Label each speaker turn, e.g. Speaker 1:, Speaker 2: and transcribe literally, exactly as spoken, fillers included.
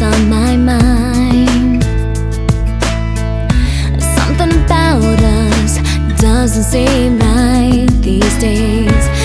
Speaker 1: what's on my mind. Something about us doesn't seem right these days.